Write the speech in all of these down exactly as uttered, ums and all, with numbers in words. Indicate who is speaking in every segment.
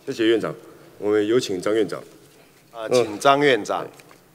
Speaker 1: 谢谢院长，我们有请张院长。
Speaker 2: 啊，请张院长。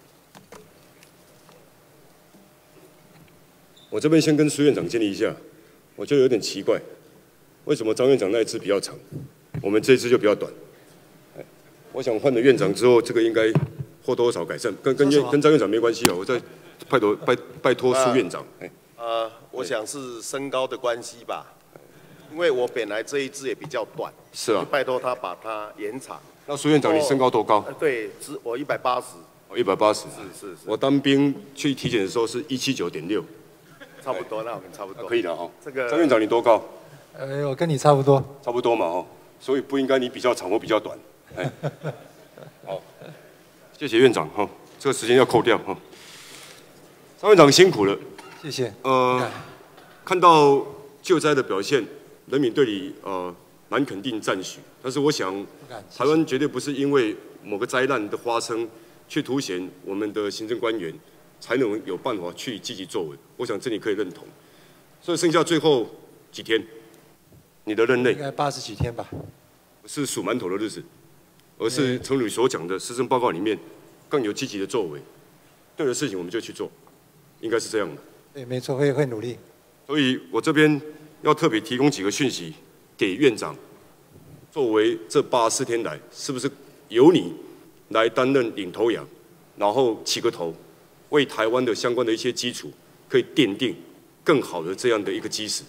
Speaker 1: 我这边先跟苏院长建议一下，我觉得有点奇怪，为什么张院长那一支比较长，我们这一支就比较短？我想换了院长之后，这个应该或多或少改善，跟跟院跟张院长没关系啊，我再拜托拜拜托苏院长。哎，
Speaker 2: 呃，我想是身高的关系吧，因为我本来这一支也比较短，
Speaker 1: 是啊，
Speaker 2: 拜托他把它延长。
Speaker 1: 那苏院长，你身高多高？
Speaker 2: 对，是我一百八十。
Speaker 1: 哦，一百八十。
Speaker 2: 是是是。
Speaker 1: 我当兵去体检的时候是一七九点六。
Speaker 2: 差不多，那我们差不多。
Speaker 1: 可以的哈。
Speaker 2: 这个
Speaker 1: 张院长你多高？
Speaker 3: 呃，我跟你差不多。
Speaker 1: 差不多嘛哦，所以不应该你比较长，我比较短。哎，好，谢谢院长哈，这个时间要扣掉哈。张院长辛苦了。
Speaker 3: 谢谢。
Speaker 1: 呃，看到救灾的表现，人民对你呃蛮肯定赞许，但是我想，台湾绝对不是因为某个灾难的发生，去凸显我们的行政官员才能有办法去积极作为。我想这你可以认同。所以剩下最后几天，你的任内
Speaker 3: 应该八十几天吧，
Speaker 1: 不是数馒头的日子，而是诚如你所讲的施政报告里面更有积极的作为，对的事情我们就去做，应该是这样的。
Speaker 3: 对，没错，会会努力。
Speaker 1: 所以我这边要特别提供几个讯息给院长，作为这八十四天来，是不是由你来担任领头羊，然后起个头，为台湾的相关的一些基础可以奠定更好的这样的一个基石。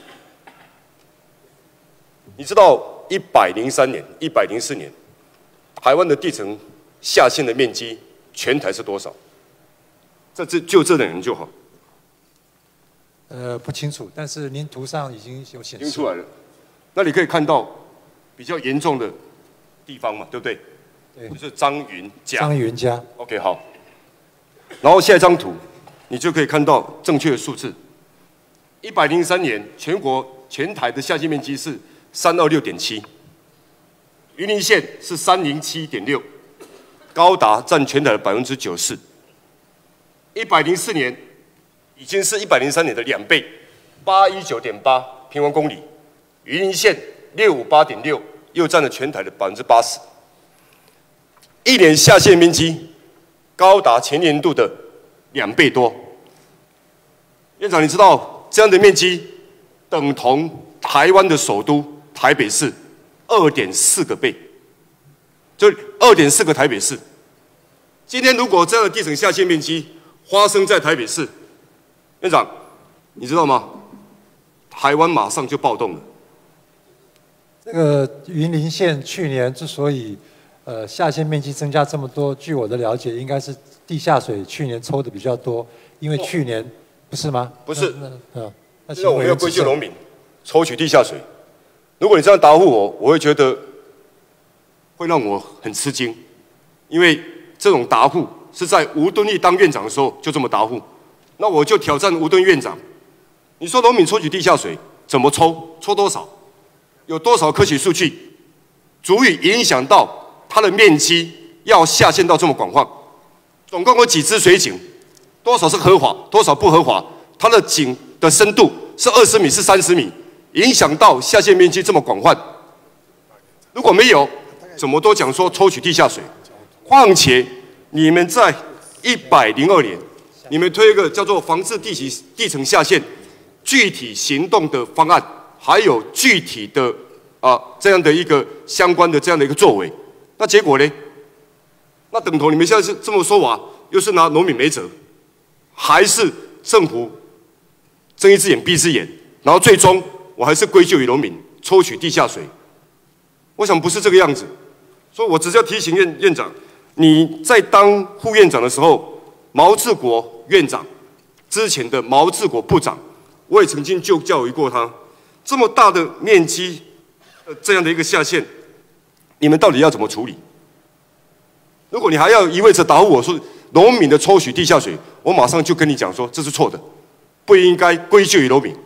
Speaker 1: 你知道一百零三年、一百零四年，台湾的地层下陷的面积全台是多少？这这就这两年就好。
Speaker 3: 呃，不清楚，但是您图上已经有显示。
Speaker 1: 已经出来了。那你可以看到比较严重的地方嘛，对不对？
Speaker 3: 对。
Speaker 1: 就是张云家。
Speaker 3: 张云家。
Speaker 1: OK， 好。然后下一张图，你就可以看到正确的数字。一百零三年，全国全台的下陷面积是三二六点七，云林县是三零七点六，高达占全台的百分之九十。一百零四年已经是一百零三年的两倍，八一九点八平方公里。云林县六五八点六，又占了全台的百分之八十。一年下陷面积高达前年度的两倍多。院长，你知道这样的面积等同台湾的首都台北市二点四个倍，就二点四个台北市。今天如果这样的地层下陷面积发生在台北市，院长，你知道吗？台湾马上就暴动了。
Speaker 3: 这个云林县去年之所以呃下陷面积增加这么多，据我的了解，应该是地下水去年抽的比较多，因为去年不是吗？
Speaker 1: 不是，
Speaker 3: 那那那
Speaker 1: 现在我们要归咎农民抽取地下水。如果你这样答复我，我会觉得会让我很吃惊，因为这种答复是在吴敦义当院长的时候就这么答复。那我就挑战吴敦院长，你说农民抽取地下水怎么抽？抽多少？有多少科学数据足以影响到它的面积要下陷到这么广泛？总共有几支水井？多少是合法？多少不合法？它的井的深度是二十米，是三十米，影响到下陷面积这么广泛？如果没有，怎么都讲说抽取地下水？况且你们在一百零二年，你们推一个叫做防治地形地层下陷具体行动的方案，还有具体的啊、呃、这样的一个相关的这样的一个作为，那结果呢？那等同你们现在是这么说法，又是拿农民没辙，还是政府睁一只眼闭一只眼，然后最终我还是归咎于农民抽取地下水？我想不是这个样子，所以我只是要提醒院院长，你在当副院长的时候，毛治国院长之前的毛治国部长，我也曾经就教育过他，这么大的面积，呃，这样的一个下陷，你们到底要怎么处理？如果你还要一味着答复我说农民的抽取地下水，我马上就跟你讲说这是错的，不应该归咎于农民。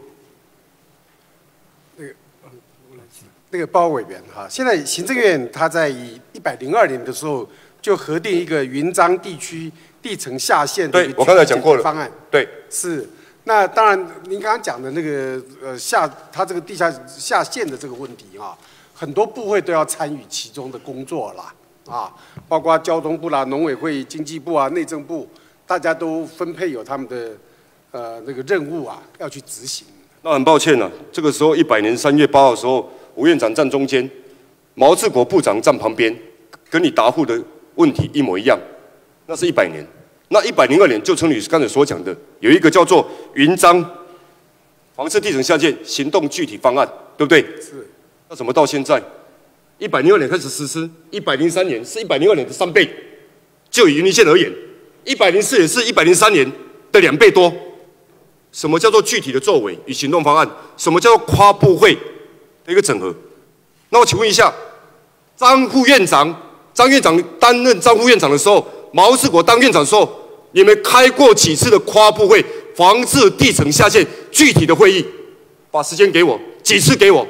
Speaker 4: 那个那个包委员哈，现在行政院他在一百零二年的时候就核定一个云漳地区地层下陷的
Speaker 1: 对我刚才讲过了
Speaker 4: 方案，
Speaker 1: 对，
Speaker 4: 是。那当然，您刚刚讲的那个呃下它这个地下下陷的这个问题啊， 很多部会都要参与其中的工作啦，啊，包括交通部啦、农委会、经济部啊、内政部，大家都分配有他们的呃那个任务啊，要去执行。
Speaker 1: 那很抱歉了、啊，这个时候一百年三月八号的时候，吴院长站中间，毛治国部长站旁边，跟你答复的问题一模一样。那是一百年，那一百零二年就陈女士刚才所讲的，有一个叫做云漳防治地层下陷行动具体方案，对不对？
Speaker 4: 是。
Speaker 1: 那怎么到现在，一百零二年开始实施，一百零三年是一百零二年的三倍，就以云林县而言，一百零四年是一百零三年的两倍多。什么叫做具体的作为与行动方案？什么叫做跨部会的一个整合？那我请问一下，张副院长，张院长担任张副院长的时候，毛治国当院长的时候，你们开过几次的跨部会防治地层下陷具体的会议？把时间给我，几次给我？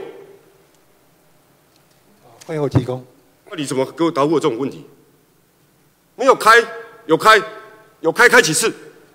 Speaker 3: 会后提供。
Speaker 1: 那你怎么给我答复这种问题？没有开，有开，有开，开几次？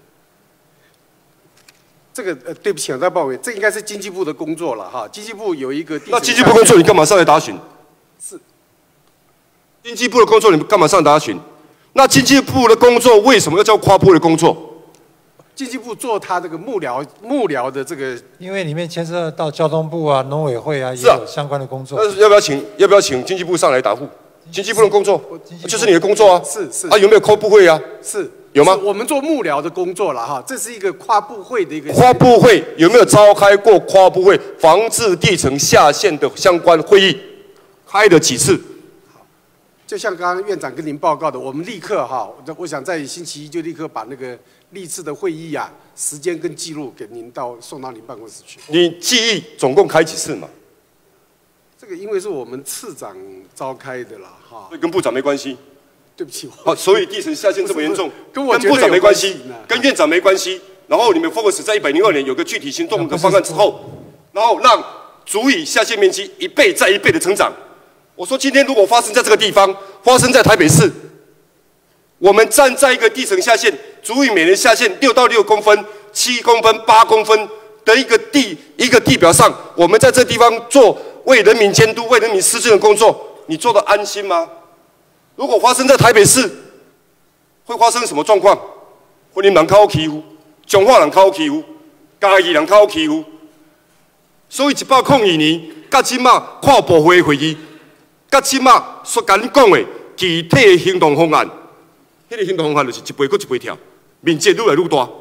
Speaker 4: 这个呃，对不起啊，再报给，这应该是经济部的工作了哈。经济部有一个地。
Speaker 1: 那经济部工作你干嘛上来答询？
Speaker 4: 是。
Speaker 1: 经济部的工作你干嘛上来答询？那经济部的工作为什么要叫跨部的工作？
Speaker 4: 经济部做他这个幕僚幕僚的这个，
Speaker 3: 因为里面牵涉到交通部啊、农委会啊，也有相关的工作。
Speaker 1: 那要不要请要不要请经济部上来答复？经济部的工作就是你的工作啊。
Speaker 4: 是是。
Speaker 1: 啊，有没有跨部会啊？
Speaker 4: 是。
Speaker 1: 有吗？
Speaker 4: 我们做幕僚的工作了哈，这是一个跨部会的一个。
Speaker 1: 跨部会有没有召开过跨部会防治地层下陷的相关会议？开了几次？
Speaker 4: 好，就像刚刚院长跟您报告的，我们立刻哈，我想在星期一就立刻把那个历次的会议啊，时间跟记录给您到送到您办公室去。
Speaker 1: 你记忆总共开几次嘛？
Speaker 4: 这个因为是我们次长召开的啦哈，
Speaker 1: 所以跟部长没关系。
Speaker 4: 对不起，
Speaker 1: 好，所以地层下陷这么严重，
Speaker 4: 跟我
Speaker 1: 跟部长没关系，跟院长没关系。然后你们 focus 在一百零二年有个具体行动的方案之后，然后让足以下陷面积一倍再一倍的成长。我说今天如果发生在这个地方，发生在台北市，我们站在一个地层下陷足以每年下陷六到六公分、七公分、八公分的一个地一个地表上，我们在这地方做为人民监督、为人民施政的工作，你做得安心吗？如果发生在台北市，会发生什么状况？婚姻人较好欺负，彰化人较好欺负，嘉义人较好欺负。所以一百零二年，到即马跨部会会议，到即马所甲你讲的具体的行动方案，迄、那个行动方案就是一倍搁一倍跳，面积愈来愈大。啊，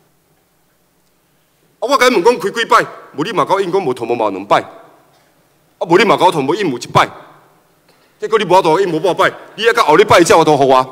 Speaker 1: 我甲你问讲开几摆，无你嘛甲我应讲无同无毛两摆，啊无你嘛甲我同无应无一摆。结果你无多，伊无半摆，你还到后礼拜才有多好啊！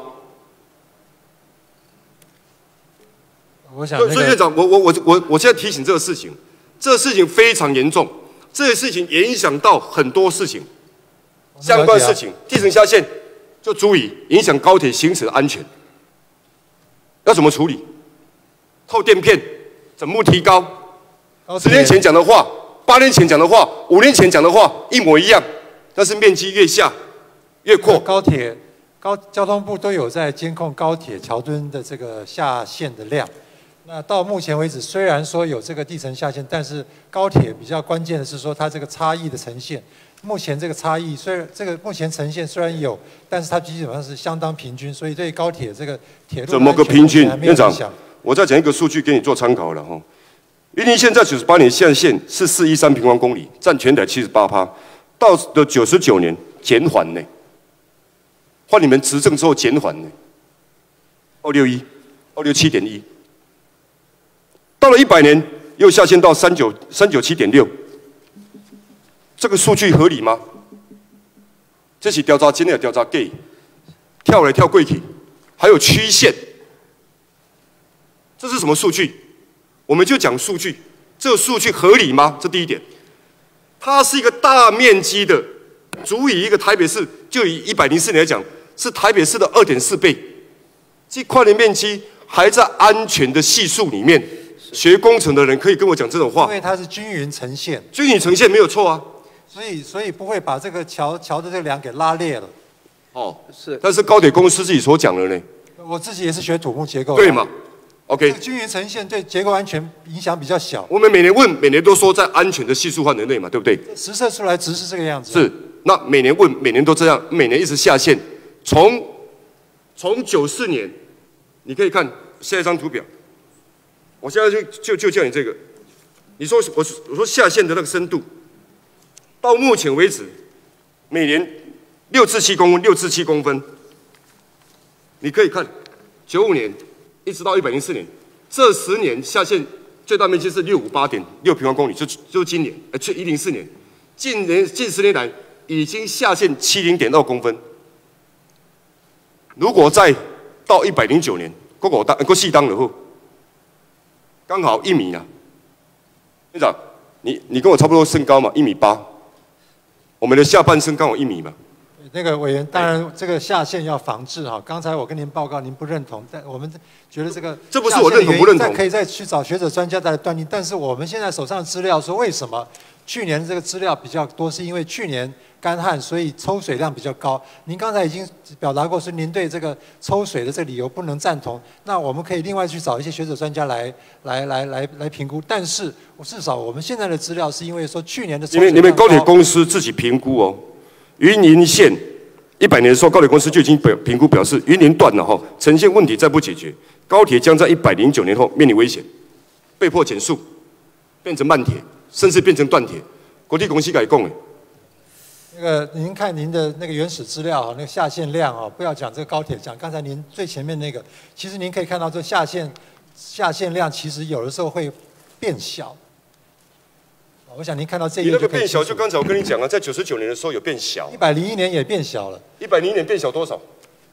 Speaker 3: 我想、
Speaker 1: 那個，所以院长，我我我我我现在提醒这个事情，这个事情非常严重，这个事情影响到很多事情，相关事情，地层下陷就足以影响高铁行驶的安全。要怎么处理？透垫片，整木提高。十年前讲的话，八年前讲的话，五年前讲的话一模一样，但是面积越下。越扩
Speaker 3: 高铁、高交通部都有在监控高铁桥墩的这个下陷的量。那到目前为止，虽然说有这个地层下陷，但是高铁比较关键的是说它这个差异的呈现。目前这个差异虽然这个目前呈现虽然有，但是它基本上是相当平均，所以对高铁这个铁路
Speaker 1: 怎么个平均？院长，我再讲一个数据给你做参考了哈。云林县在九十八年下陷是四一三平方公里，占全台七十八趴，到了九十九年减缓呢。换你们执政之后减缓呢，二六一，二六七点一，到了一百年又下陷到三九三九七点六，这个数据合理吗？这是调查真的调查假？跳来跳过去，还有曲线，这是什么数据？我们就讲数据，这个数据合理吗？这第一点，它是一个大面积的，足以一个台北市，就以一百零四年来讲。是台北市的二点四倍，这块的面积还在安全的系数里面。学工程的人可以跟我讲这种话，
Speaker 3: 因为它是均匀呈现，
Speaker 1: 均匀呈现没有错啊。
Speaker 3: 所以所以不会把这个桥桥的这个梁给拉裂了。
Speaker 1: 哦，是。但是高铁公司自己所讲的呢？
Speaker 3: 我自己也是学土木结构。
Speaker 1: 对嘛 ？OK。
Speaker 3: 均匀呈现对结构安全影响比较小。
Speaker 1: 我们每年问，每年都说在安全的系数范围内嘛，对不对？
Speaker 3: 实测出来值是这个样子。
Speaker 1: 是。 那每年问，每年都这样，每年一直下线。从从九四年，你可以看下一张图表。我现在就就就叫你这个，你说我我说下线的那个深度，到目前为止，每年六至七公分，六至七公分。你可以看九五年一直到一百零四年，这十年下线最大面积是六五八点六平方公里，就就今年，呃，就一零四年，近年近十年来已经下线七零点二公分。如果再到一百零九年，国国当国细当了后，刚好一米啊。院长，你你跟我差不多身高嘛，一米八，我们的下半身刚好一米嘛。
Speaker 3: 那个委员，当然这个下线要防治哈。刚才我跟您报告，您不认同，但我们觉得这个
Speaker 1: 这不是我认同不认同，
Speaker 3: 可以再去找学者专家再来断定。但是我们现在手上的资料说，为什么去年这个资料比较多，是因为去年干旱，所以抽水量比较高。您刚才已经表达过，是您对这个抽水的这个理由不能赞同。那我们可以另外去找一些学者专家来来来来来评估。但是我至少我们现在的资料是因为说去年的抽水量高，
Speaker 1: 因为你们高铁公司自己评估哦。云林县一百年的时候，高铁公司就已经表评估表示，云林段了哈，呈现问题再不解决，高铁将在一百零九年后面临危险，被迫减速，变成慢铁，甚至变成断铁。国际公司改供诶。
Speaker 3: 那个您看您的那个原始资料哈，那个下线量啊，不要讲这个高铁，讲刚才您最前面那个，其实您可以看到这下线下线量其实有的时候会变小。我想您看到这一页
Speaker 1: 你那个变小，就刚才我跟你讲啊，在九十九年的时候有变小，
Speaker 3: 一百零一年也变小了。
Speaker 1: 一百零一年变小多少？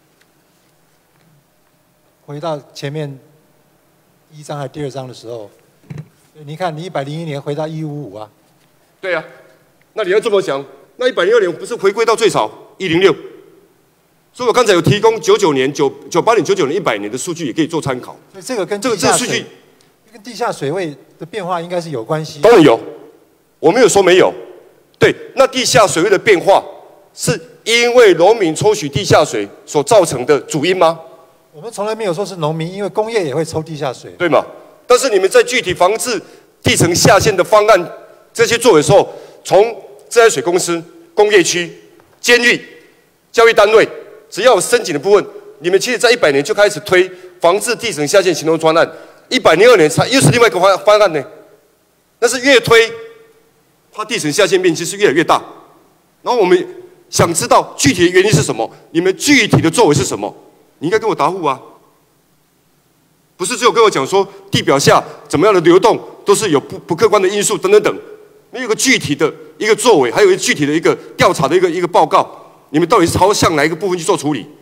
Speaker 3: 回到前面一章还是第二章的时候，你看你一百零一年回到一五五啊。
Speaker 1: 对啊，那你要这么讲，那一百零二年不是回归到最少一零六？所以我刚才有提供九九年、九九八年、九九年、一百年的数据，也可以做参考。
Speaker 3: 所以这个跟
Speaker 1: 这个这个数据
Speaker 3: 跟地下水位的变化应该是有关系。
Speaker 1: 当然有。我没有说没有，对，那地下水位的变化是因为农民抽取地下水所造成的主因吗？
Speaker 3: 我们从来没有说是农民，因为工业也会抽地下水，
Speaker 1: 对吗？但是你们在具体防治地层下陷的方案这些作为的时候，从自来水公司、工业区、监狱、教育单位，只要有申请的部分，你们其实在一百年就开始推防治地层下陷行动专案，一百零二年才又是另外一个方方案呢，但是越推。它地层下陷面积是越来越大，然后我们想知道具体的原因是什么，你们具体的作为是什么？你应该跟我答复啊，不是只有跟我讲说地表下怎么样的流动都是有不不客观的因素等等等，没有个具体的一个作为，还有一个具体的一个调查的一个一个报告，你们到底是朝向哪一个部分去做处理？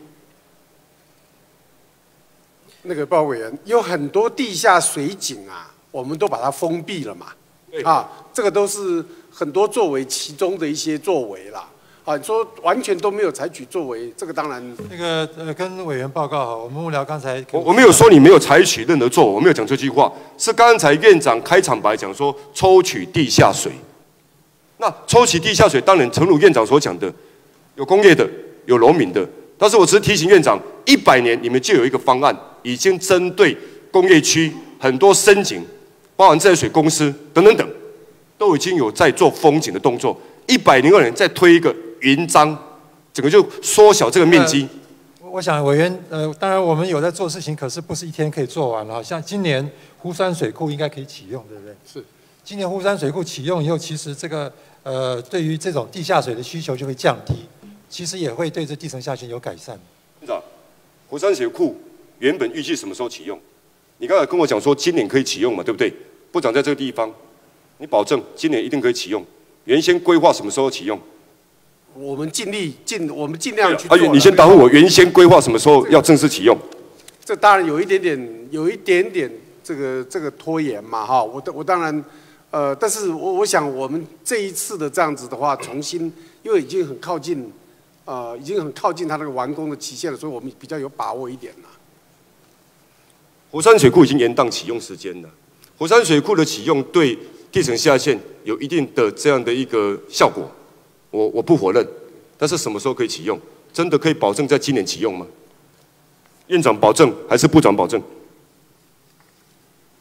Speaker 4: 那个鲍委员有很多地下水井啊，我们都把它封闭了嘛，啊，这个都是。很多作为其中的一些作为啦，啊，你说完全都没有采取作为，这个当然
Speaker 3: 那个呃，跟委员报告哈，我们幕僚刚才
Speaker 1: 我我没有说你没有采取任何作为，我没有讲这句话，是刚才院长开场白讲说抽取地下水，那抽取地下水，当然诚如院长所讲的，有工业的，有农民的，但是我只是提醒院长，一百年你们就有一个方案，已经针对工业区很多深井，包含自来水公司等等等。都已经有在做封井的动作，一百零二年再推一个云章，整个就缩小这个面积。
Speaker 3: 呃、我想委员，呃，当然我们有在做事情，可是不是一天可以做完了。像今年湖山水库应该可以启用，对不对？
Speaker 4: 是。
Speaker 3: 今年湖山水库启用以后，其实这个呃，对于这种地下水的需求就会降低，其实也会对这地层下陷有改善。
Speaker 1: 院长，湖山水库原本预计什么时候启用？你刚才跟我讲说今年可以启用嘛，对不对？部长在这个地方。你保证今年一定可以启用？原先规划什么时候启用？
Speaker 4: 我们尽力尽，我们尽量去
Speaker 1: 做。而且你先答复我，原先规划什么时候要正式启用？
Speaker 4: 这当然有一点点，有一点点这个这个拖延嘛，哈。我我当然，呃，但是我我想我们这一次的这样子的话，重新因为已经很靠近，呃，已经很靠近它那个完工的期限了，所以我们比较有把握一点了。
Speaker 1: 湖山水库已经延宕启用时间了，湖山水库的启用对地层下陷有一定的这样的一个效果，我我不否认，但是什么时候可以启用？真的可以保证在今年启用吗？院长保证还是部长保证？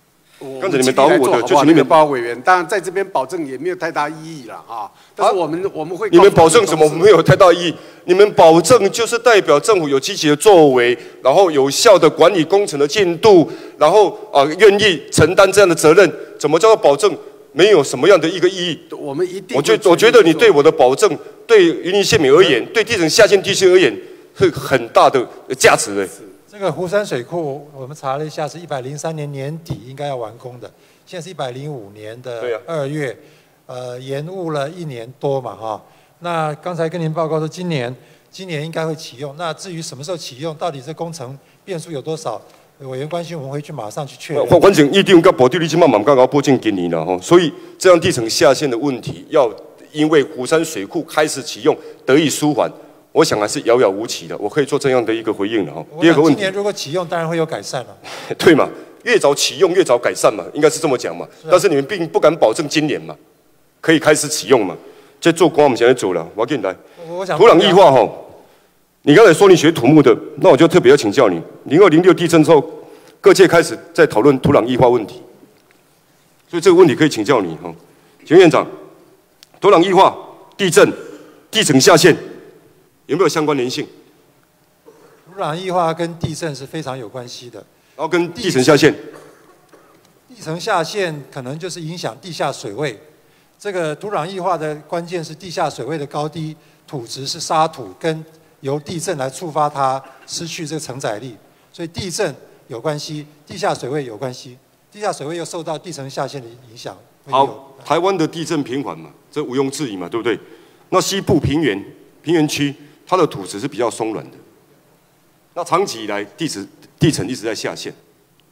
Speaker 1: 刚才你们答复我的就是你们
Speaker 4: 报告委员，当然在这边保证也没有太大意义了啊。但是我们、啊、我们会
Speaker 1: 你们保证什么没有太大意义？你们保证就是代表政府有积极的作为，然后有效的管理工程的进度，然后啊愿意承担这样的责任，怎么叫做保证？没有什么样的一个意义。
Speaker 4: 我们一定，
Speaker 1: 我觉我觉得你对我的保证，对云林县民而言，对地层下陷地区而言，是很大的价值的。
Speaker 3: 这个湖山水库，我们查了一下，是一百零三年年底应该要完工的，现在是一百零五年的二月，啊、呃，延误了一年多嘛，哈。那刚才跟您报告说，今年今年应该会启用。那至于什么时候启用，到底这工程变数有多少，委员关心，我们会去马上去确认。
Speaker 1: 反正一定跟保地力金慢慢刚刚拨进给你了哈，所以这样地层下陷的问题，要因为湖山水库开始启用得以舒缓。我想还是遥遥无期的，我可以做这样的一个回应了哈。第二个问题，
Speaker 3: 今年如果启用，当然会有改善了。
Speaker 1: 对嘛，越早启用越早改善嘛，应该是这么讲嘛。是啊、但是你们并不敢保证今年嘛，可以开始启用嘛。这做光我们现在走了，我要给你来。
Speaker 3: 我想
Speaker 1: 土壤异化哈，你刚才说你学土木的，那我就特别要请教你，零二零六地震之后，各界开始在讨论土壤异化问题，所以这个问题可以请教你哈，请院长，土壤异化、地震、地层下陷。有没有相关联性？
Speaker 3: 土壤异化跟地震是非常有关系的，
Speaker 1: 然后跟地层下陷，
Speaker 3: 地层下陷可能就是影响地下水位。这个土壤异化的关键是地下水位的高低，土质是沙土，跟由地震来触发它失去这个承载力，所以地震有关系，地下水位有关系，地下水位又受到地层下陷的影响。
Speaker 1: 好，台湾的地震频繁嘛，这毋庸置疑嘛，对不对？那西部平原、平原区。它的土质是比较松软的，那长期以来地质地层一直在下陷，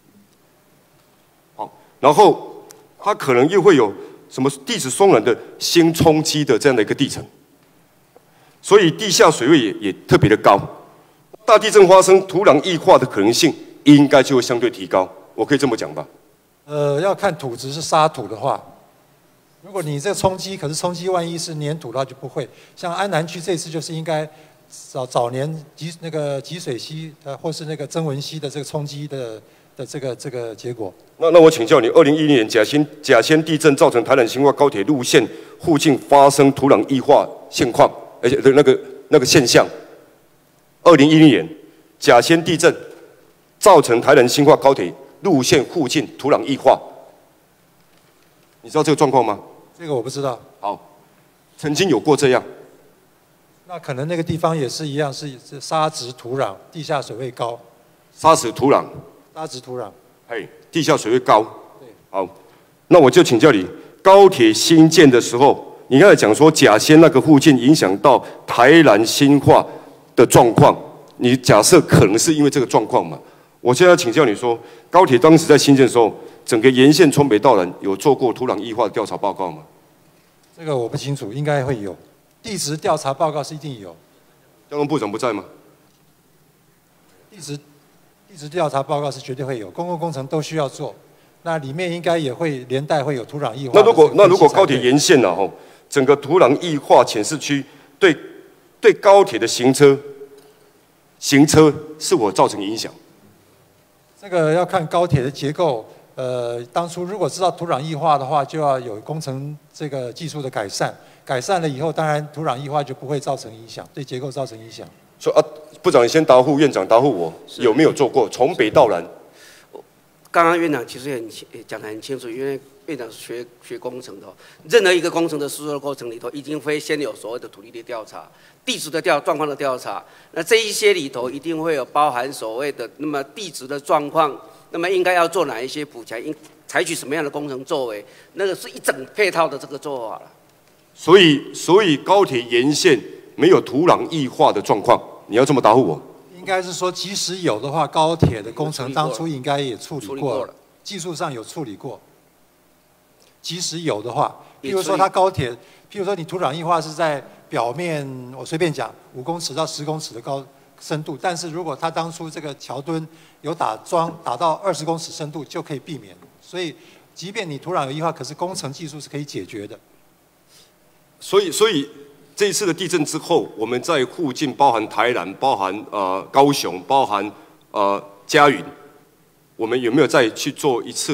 Speaker 1: 好，然后它可能又会有什么地质松软的新冲击的这样的一个地层，所以地下水位也也特别的高，大地震发生土壤异化的可能性应该就会相对提高，我可以这么讲吧？
Speaker 3: 呃，要看土质是沙土的话。如果你这个冲击，可是冲击万一是粘土的话就不会。像安南区这次就是应该早早年集那个集水溪呃或是那个曾文溪的这个冲击的的这个这个结果。
Speaker 1: 那那我请教你，二零一零年甲仙甲仙地震造成台南新化高铁路线附近发生土壤异化现况，而且的那个那个现象。二零一零年甲仙地震造成台南新化高铁路线附近土壤异化，你知道这个状况吗？
Speaker 3: 这个我不知道。
Speaker 1: 好，曾经有过这样。
Speaker 3: 那可能那个地方也是一样，是是沙质土壤，地下水位高。
Speaker 1: 沙质土壤。
Speaker 3: 沙质土壤。
Speaker 1: 嘿，地下水位高。
Speaker 3: 对。
Speaker 1: 好，那我就请教你，高铁新建的时候，你刚才讲说甲仙那个附近影响到台南新化的状况，你假设可能是因为这个状况嘛？我现在要请教你说，高铁当时在新建的时候，整个沿线从北到南有做过土壤异化的调查报告吗？
Speaker 3: 这个我不清楚，应该会有。地质调查报告是一定有。
Speaker 1: 交通部长不在吗？
Speaker 3: 地质地质调查报告是绝对会有，公共工程都需要做。那里面应该也会连带会有土壤异化。
Speaker 1: 那如果那如果高铁沿线呢？吼，整个土壤异化浅市区对对高铁的行车行车是否造成影响？
Speaker 3: 这个要看高铁的结构。呃，当初如果知道土壤异化的话，就要有工程这个技术的改善。改善了以后，当然土壤异化就不会造成影响，对结构造成影响。
Speaker 1: 说啊，部长你先答复，院长答复我，有没有做过从北到南？
Speaker 5: 刚刚院长其实也很讲得很清楚，因为院长学学工程的，任何一个工程的施作过程里头，一定会先有所谓的土地的调查、地质的调状况的调查。那这一些里头一定会有包含所谓的那么地质的状况，那么应该要做哪一些补强，应采取什么样的工程作为，那个是一整配套的这个做法了。
Speaker 1: 所以，所以高铁沿线没有土壤异化的状况，你要这么答复我。
Speaker 3: 应该是说，即使有的话，高铁的工程当初应该也处理过了，技术上有处理过。即使有的话，譬如说它高铁，譬如说你土壤异化是在表面，我随便讲五公尺到十公尺的高深度，但是如果它当初这个桥墩有打桩打到二十公尺深度，就可以避免。所以，即便你土壤有异化，可是工程技术是可以解决的。
Speaker 1: 所以，所以这一次的地震之后，我们在附近，包含台南、包含呃高雄、包含呃嘉云，我们有没有再去做一次的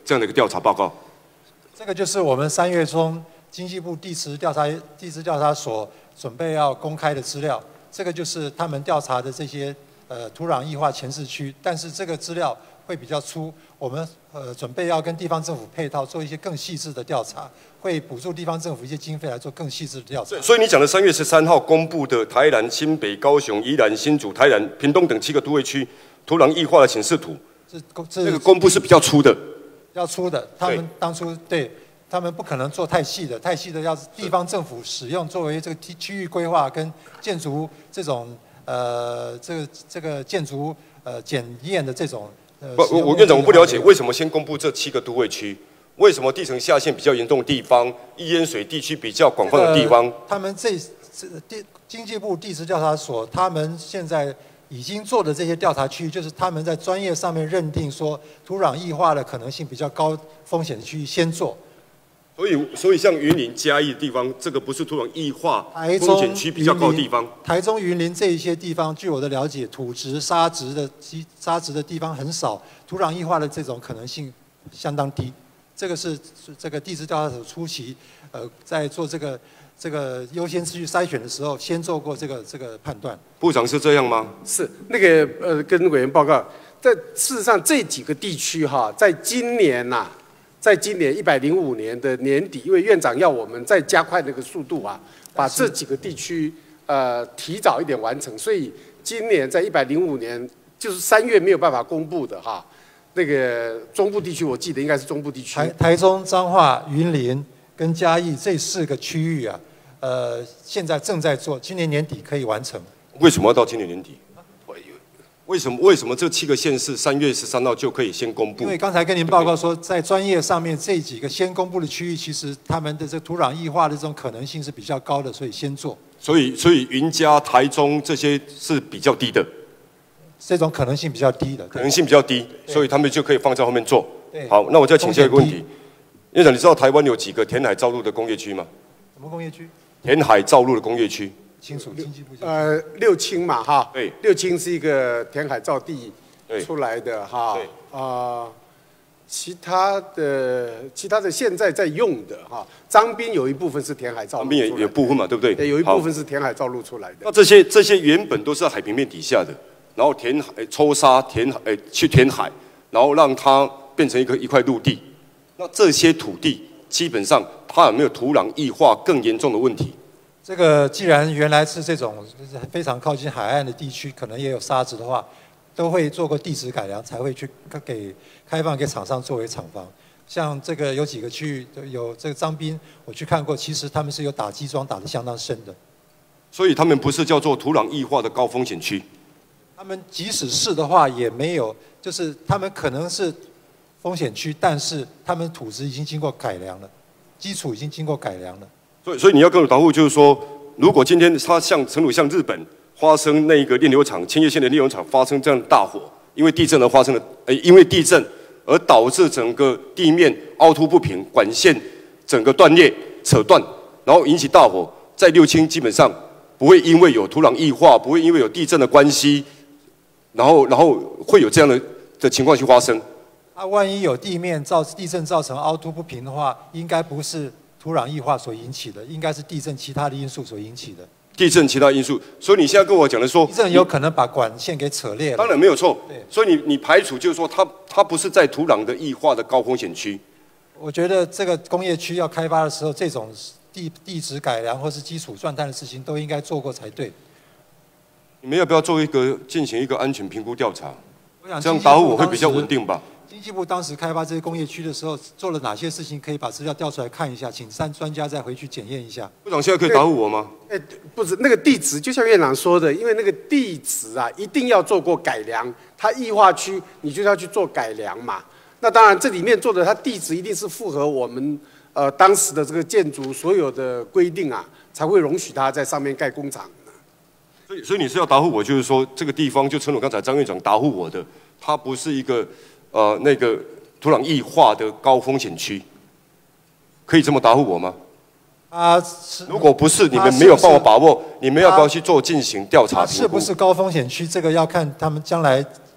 Speaker 1: 这样的一个调查报告？
Speaker 3: 这个就是我们三月中经济部地质调查地质调查所准备要公开的资料。这个就是他们调查的这些呃土壤异化前市区，但是这个资料会比较粗，我们呃准备要跟地方政府配套做一些更细致的调查，会补助地方政府一些经费来做更细致的调查。
Speaker 1: 所以你讲的三月十三号公布的台南、新北、高雄、宜兰、新竹、台南、屏东等七个都会区土壤异化的显示图，
Speaker 3: 这
Speaker 1: 这个公布是比较粗的。
Speaker 3: 要粗的，他们当初对他们不可能做太细的，太细的要是地方政府使用作为这个区区域规划跟建筑这种呃这个这个建筑呃检验的这种。呃、
Speaker 1: 不，我我院长我不了解为什么先公布这七个都会区，为什么地层下陷比较严重的地方、易淹水地区比较广泛的地方？
Speaker 3: 这个、他们这这地经济部地质调查所，他们现在。已经做的这些调查区域，就是他们在专业上面认定说土壤异化的可能性比较高风险的区域先做。
Speaker 1: 所以，所以像云林、嘉义的地方，这个不是土壤异化风险区比较高的地方。
Speaker 3: 台中、云林这一些地方，据我的了解，土质、沙质的沙质的地方很少，土壤异化的这种可能性相当低。这个是这个地质调查所初期，呃，在做这个。这个优先次序筛选的时候，先做过这个这个判断。
Speaker 1: 部长是这样吗？
Speaker 4: 是那个呃，跟委员报告，在事实上这几个地区哈，在今年呐、啊，在今年一百零五年的年底，因为院长要我们再加快那个速度啊，把这几个地区呃提早一点完成，所以今年在一百零五年就是三月没有办法公布的哈。那个中部地区，我记得应该是中部地区。
Speaker 3: 台台中、彰化、云林。跟嘉义这四个区域啊，呃，现在正在做，今年年底可以完成。
Speaker 1: 为什么要到今年年底？为什么为什么这七个县市三月十三号就可以先公布？
Speaker 3: 因为刚才跟您报告说，在专业上面这几个先公布的区域，其实他们的这土壤异化的这种可能性是比较高的，所以先做。
Speaker 1: 所以，所以云嘉、台中这些是比较低的，
Speaker 3: 这种可能性比较低的，
Speaker 1: 可能性比较低，所以他们就可以放在后面做。
Speaker 3: 对
Speaker 1: 好，那我再请教一个问题。院长，你知道台湾有几个填海造陆的工业区吗？
Speaker 3: 什么工业区？
Speaker 1: 填海造陆的工业区。
Speaker 3: 清楚，经济部。
Speaker 4: 呃，六轻嘛，哈。
Speaker 1: 对。
Speaker 4: 六轻是一个填海造地出来的哈。
Speaker 1: 对。
Speaker 4: 啊、呃，其他的其他的现在在用的哈，彰滨有一部分是填海造陆。
Speaker 1: 彰滨也有部分嘛，对不对？
Speaker 4: 对，有一部分是填海造陆出来的。
Speaker 1: 那这些这些原本都是在海平面底下的，然后填海、抽沙、填海、呃、去填海，然后让它变成一个一块陆地。那这些土地基本上它有没有土壤异化更严重的问题？
Speaker 3: 这个既然原来是这种非常靠近海岸的地区，可能也有沙子的话，都会做过地质改良，才会去给开放给厂商作为厂房。像这个有几个区域有这个彰滨，我去看过，其实他们是有打基桩打得相当深的。
Speaker 1: 所以他们不是叫做土壤异化的高风险区。
Speaker 3: 他们即使是的话，也没有，就是他们可能是风险区，但是他们土质已经经过改良了，基础已经经过改良了。
Speaker 1: 所以，所以你要跟我答复，就是说，如果今天它像，诚如像日本发生那个炼油厂千叶县的炼油厂发生这样的大火，因为地震而发生的，呃，因为地震而导致整个地面凹凸不平，管线整个断裂、扯断，然后引起大火，在六轻基本上不会因为有土壤异化，不会因为有地震的关系，然后然后会有这样的的情况去发生。
Speaker 3: 啊，万一有地面造地震造成凹凸不平的话，应该不是土壤异化所引起的，应该是地震其他的因素所引起的。
Speaker 1: 地震其他因素，所以你现在跟我讲的说，
Speaker 3: 地震有可能把管线给扯裂了。
Speaker 1: 当然没有错，
Speaker 3: 对。
Speaker 1: 所以你你排除就是说它它不是在土壤的异化的高风险区。
Speaker 3: 我觉得这个工业区要开发的时候，这种地地质改良或是基础钻探的事情都应该做过才对。
Speaker 1: 你们要不要做一个进行一个安全评估调查？
Speaker 3: 我想
Speaker 1: 这样答复我会比较稳定吧。
Speaker 3: 经济部当时开发这些工业区的时候，做了哪些事情？可以把资料调出来看一下，请三专家再回去检验一下。
Speaker 1: 部长现在可以答复我吗？
Speaker 4: 哎，不是那个地质，就像院长说的，因为那个地质啊，一定要做过改良，它异化区你就要去做改良嘛。那当然，这里面做的它地质一定是符合我们呃当时的这个建筑所有的规定啊，才会容许它在上面盖工厂。
Speaker 1: 所以，所以你是要答复我，就是说这个地方就诚如刚才张院长答复我的，它不是一个。呃，那个土壤异化的高风险区，可以这么答复我吗？
Speaker 3: 啊，
Speaker 1: 如果不是，你们没有帮我把握，你们要不要去做进行调查？
Speaker 3: 是不是高风险区？这个要看他们将来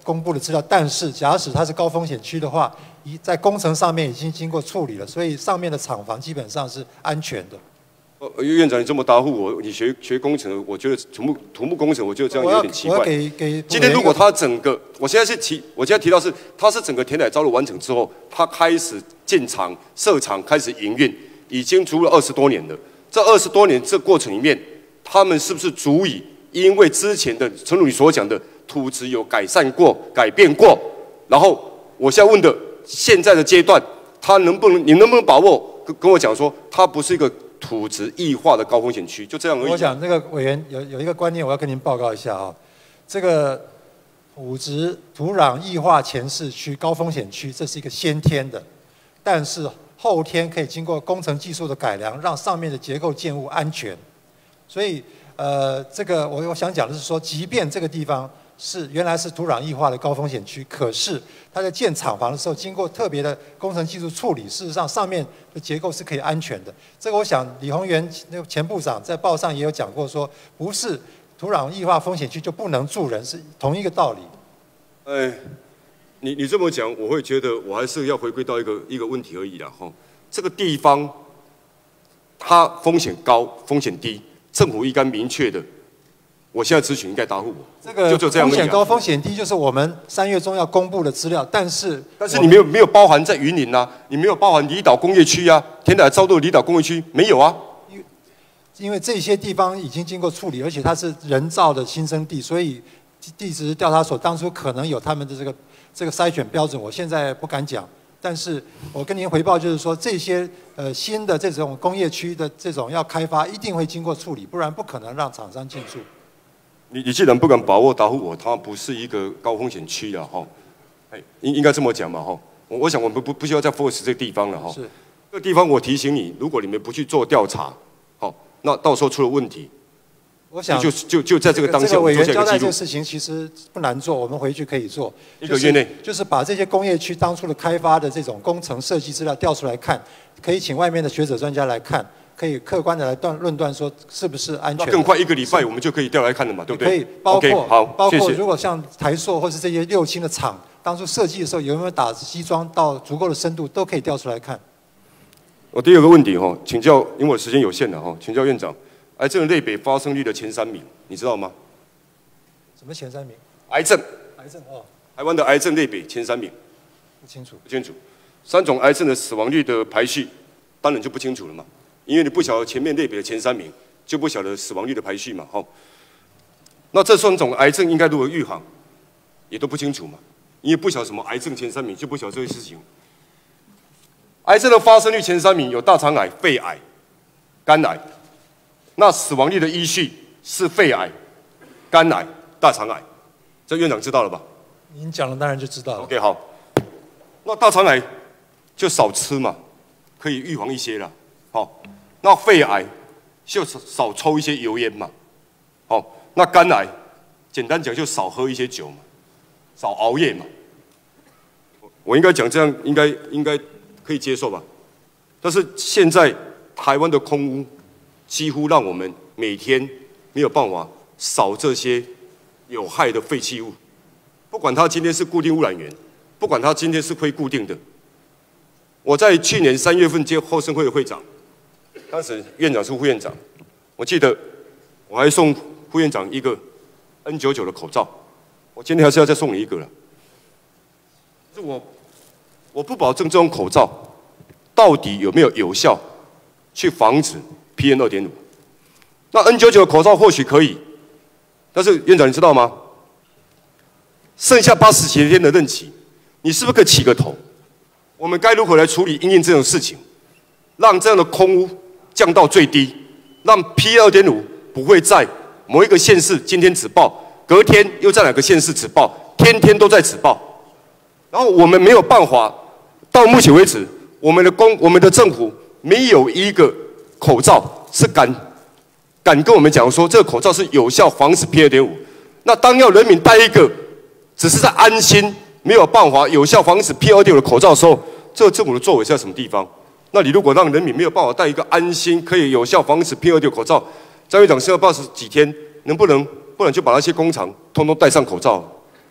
Speaker 3: 公布的资料，但是假使它是高风险区的话，一在工程上面已经经过处理了，所以上面的厂房基本上是安全的。
Speaker 1: 呃，院长，你这么答复我，你学学工程，我觉得土木土木工程，我觉得这样有点奇怪。
Speaker 3: 我要给给
Speaker 1: 今天如果他整个，我现在是提，我现在提到是，他是整个填海造陆完成之后，他开始建厂设厂，开始营运，已经足了二十多年了。这二十多年这过程里面，他们是不是足以因为之前的，正如你所讲的土质有改善过、改变过，然后我现在问的现在的阶段，他能不能，你能不能把握跟跟我讲说，它不是一个土质异化的高风险区，就这样而已。
Speaker 3: 我想这个委员有有一个观念，我要跟您报告一下啊。这个土质土壤异化前市区高风险区，这是一个先天的，但是后天可以经过工程技术的改良，让上面的结构建物安全。所以呃，这个我我想讲的是说，即便这个地方是原来是土壤异化的高风险区，可是它在建厂房的时候，经过特别的工程技术处理，事实上上面的结构是可以安全的。这个我想李鸿源那个前部长在报上也有讲过说，不是土壤异化风险区就不能住人，是同一个道理。
Speaker 1: 哎，你你这么讲，我会觉得我还是要回归到一个一个问题而已啦哈。这个地方它风险高，风险低，政府应该明确的。我现在咨询应该答复我，
Speaker 3: 这个
Speaker 1: 就就这样而已啊
Speaker 3: 风险高、风险低，就是我们三月中要公布的资料，但是
Speaker 1: 但是你没有没有包含在云林啊，你没有包含离岛工业区啊，填海造陆离岛工业区没有啊。
Speaker 3: 因为这些地方已经经过处理，而且它是人造的新生地，所以地质调查所当初可能有他们的这个这个筛选标准，我现在不敢讲。但是我跟您回报就是说，这些呃新的这种工业区的这种要开发，一定会经过处理，不然不可能让厂商进驻。
Speaker 1: 你你既然不敢把握答复我，它不是一个高风险区了哈，哎，应应该这么讲嘛哈。我我想我们不不需要再 focus 这个地方了哈。
Speaker 3: 是。
Speaker 1: 这个地方我提醒你，如果你们不去做调查，好，那到时候出了问题，
Speaker 3: 我想
Speaker 1: 就就就在这个当下，
Speaker 3: 这个委员
Speaker 1: 做下一个记录
Speaker 3: 交代这个。事情其实不难做，我们回去可以做。
Speaker 1: 一个月内
Speaker 3: 就是，就是把这些工业区当初的开发的这种工程设计资料调出来看，可以请外面的学者专家来看，可以客观的来断论断说是不是安全。
Speaker 1: 那更快一个礼拜我们就可以调来看了嘛，对不对？
Speaker 3: 可以，包括
Speaker 1: okay, 好，
Speaker 3: 包括
Speaker 1: 谢谢
Speaker 3: 如果像台塑或是这些六轻的厂，当初设计的时候有没有打基桩到足够的深度，都可以调出来看。
Speaker 1: 我第二个问题哈，请教，因为我时间有限了哈，请教院长，癌症类别发生率的前三名，你知道吗？
Speaker 3: 什么前三名？
Speaker 1: 癌症，
Speaker 3: 癌症哦，
Speaker 1: 台湾的癌症类别前三名，
Speaker 3: 不清楚。
Speaker 1: 不清楚。三种癌症的死亡率的排序，当然就不清楚了嘛，因为你不晓得前面类别的前三名，就不晓得死亡率的排序嘛，哈。那这三种癌症应该如何预防，也都不清楚嘛，因为不晓得什么癌症前三名，就不晓得这些事情。癌症的发生率前三名有大肠癌、肺癌、肝癌，那死亡率的依序是肺癌、肝癌、大肠癌，这院长知道了吧？
Speaker 3: 您讲了当然就知道了。
Speaker 1: OK， 好，那大肠癌就少吃嘛，可以预防一些啦。好，那肺癌就少抽一些油烟嘛。好，那肝癌简单讲就少喝一些酒嘛，少熬夜嘛。我应该讲这样，应该应该可以接受吧？但是现在台湾的空污几乎让我们每天没有办法扫这些有害的废弃物。 不管它今天是固定污染源，不管它今天是非固定的，我在去年三月份接后生会的会长，当时院长是副院长，我记得我还送副院长一个 N 九十九 的口罩，我今天还是要再送你一个了。是我我不保证这种口罩到底有没有有效去防止 P M 二点五。那 N 九十九 的口罩或许可以，但是院长你知道吗？ 剩下八十几天的任期，你是不是可以起个头？我们该如何来处理因应这种事情，让这样的空污降到最低，让 P M 二点五 不会在某一个县市今天只报，隔天又在哪个县市只报，天天都在只报。然后我们没有办法，到目前为止，我们的公我们的政府没有一个口罩是敢敢跟我们讲说这个口罩是有效防止 P M 二点五。那当要人民戴一个 只是在安心，没有办法有效防止 P M 二点五 的口罩的时候，这个政府的作为是在什么地方？那你如果让人民没有办法戴一个安心、可以有效防止 P M 二点五 口罩，张院长剩下八十几天，能不能不然就把那些工厂通通戴上口罩？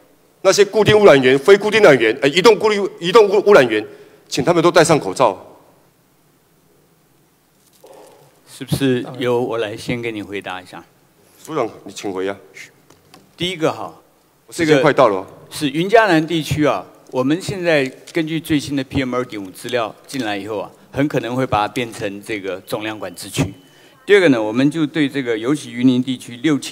Speaker 1: 那些固定污染源、非固定污染源、呃移动固定移动污污染源，请他们都戴上口罩。
Speaker 6: 是不是由我来先给你回答一下？
Speaker 1: 署长，你请回啊。
Speaker 6: 第一个哈，
Speaker 1: 时间快到了、哦。
Speaker 6: 是云嘉南地区啊，我们现在根据最新的 P M 二点五 资料进来以后啊，很可能会把它变成这个总量管制区。第二个呢，我们就对这个尤其云林地区六七。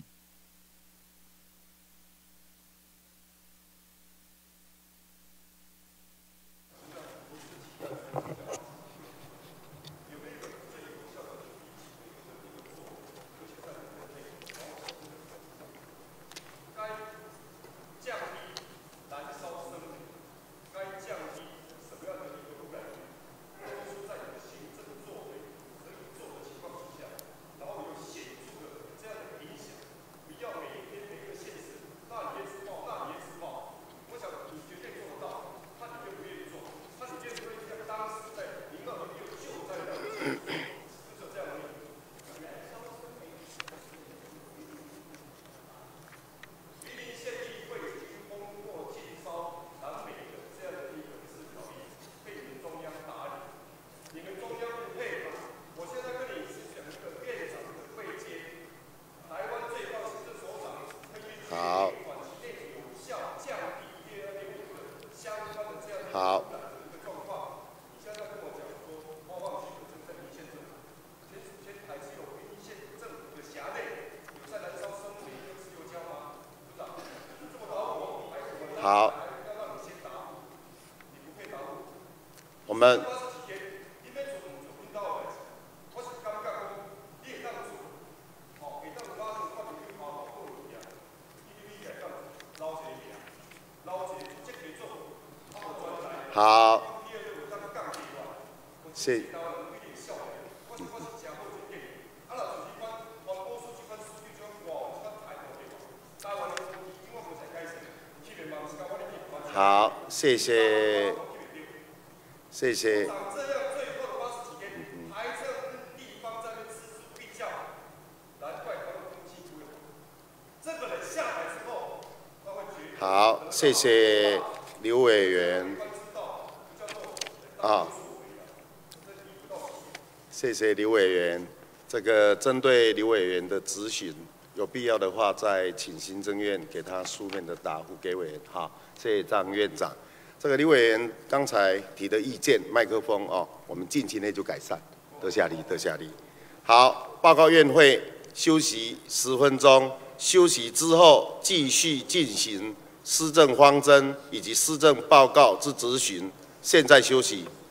Speaker 2: 好。好。我们。好，谢。好，谢谢，谢谢。好，谢谢刘委员。啊，谢谢刘委员。这个针对刘委员的质询，有必要的话再请行政院给他书面的答复给委员。好，谢谢张院长。这个刘委员刚才提的意见，麦克风哦，我们近期内就改善。得下力，得下力。好，报告院会休息十分钟，休息之后继续进行施政方针以及施政报告之质询。现在休息。